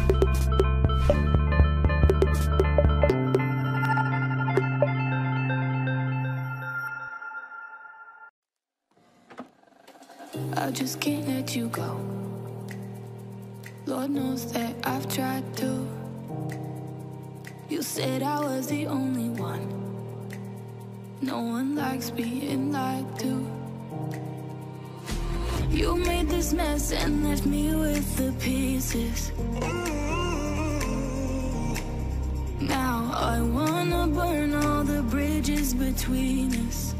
I just can't let you go. Lord knows that I've tried to. You said I was the only one. No one likes being lied to. You made this mess and left me with the pieces. Now I wanna burn all the bridges between us.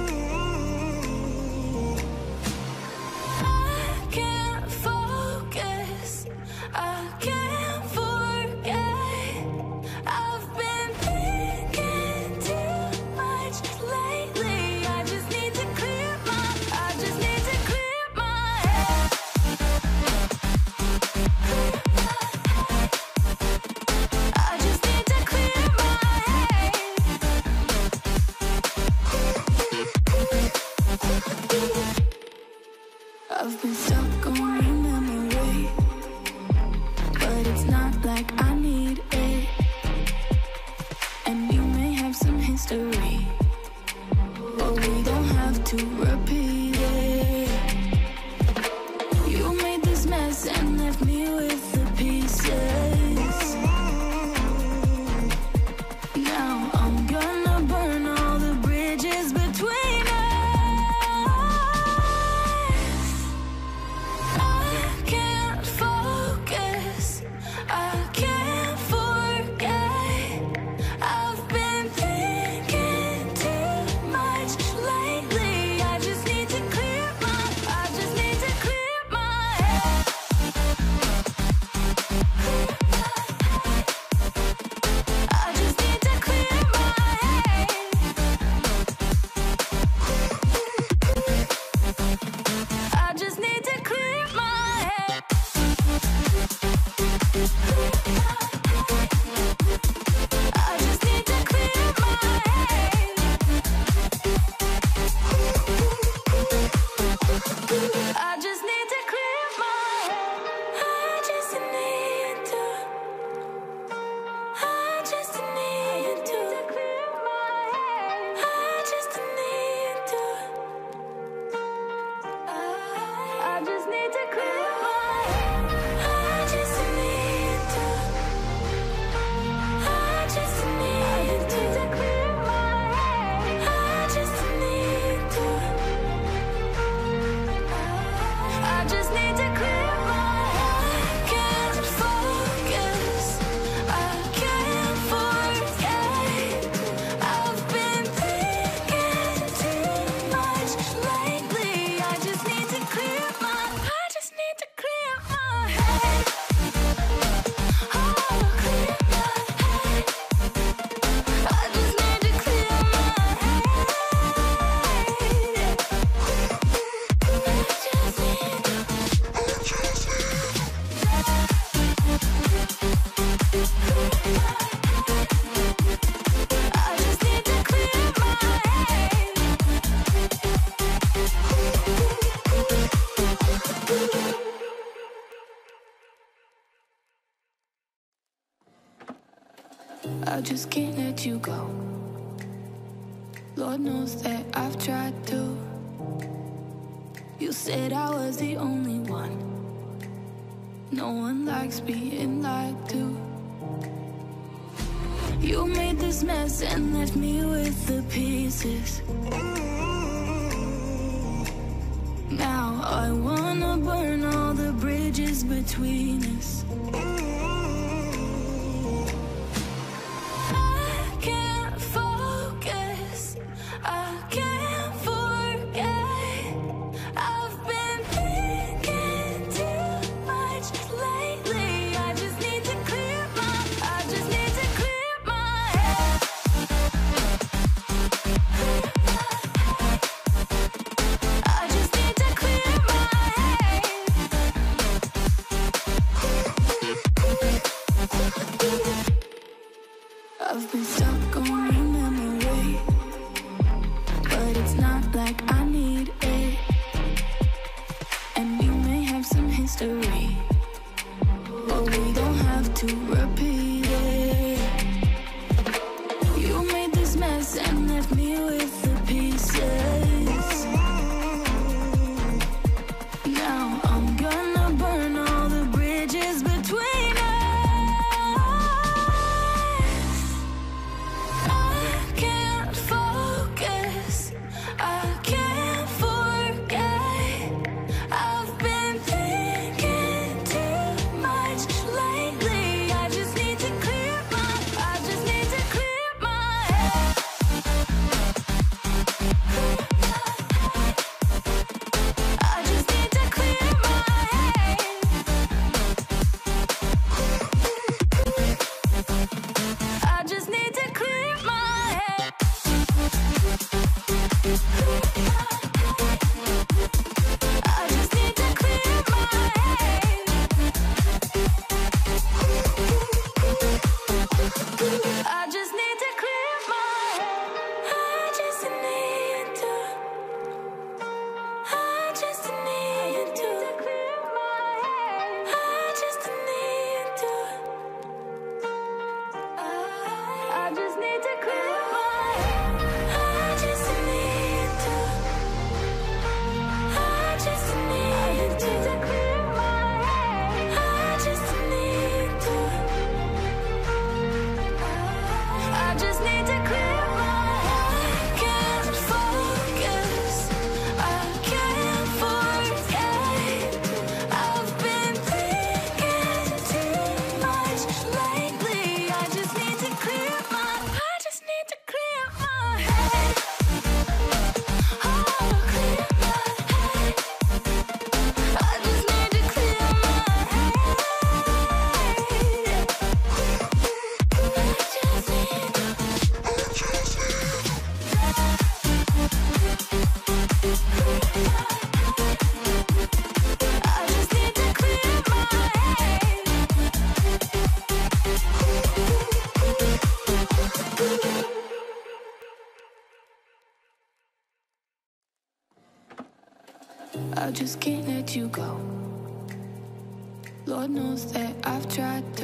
I've been stuck on your memory, but it's not like I need it. And we may have some history, but we don't have to repeat it. You made this mess and left me with the pieces. Now I'm gonna burn all the bridges between us. I just can't let you go. Lord knows that I've tried to. You said I was the only one. No one likes being lied to. You made this mess and left me with the pieces. Now I wanna burn all the bridges between us. don't have to repeat it. You made this mess and left me with the pieces. Now I'm gonna burn all the bridges between us. I can't focus, I can't forget. I've been thinking too much lately. I just need to clear my head. I just need to clear my head. I just need to clear my head. I just need to clear my head. I just need to clear my head. I just need to. I just need to clear my head. I just need to. I just need to clear my head. I just need to. I just need to clear my head. I just need to. I just need to clear my head. I can't focus, I can't forget. I've been thinking too much lately. I just need to clear my head. Oh, clear my head. I just need to clear my head. I just need to clear my head. I just can't let you go. Lord knows that I've tried to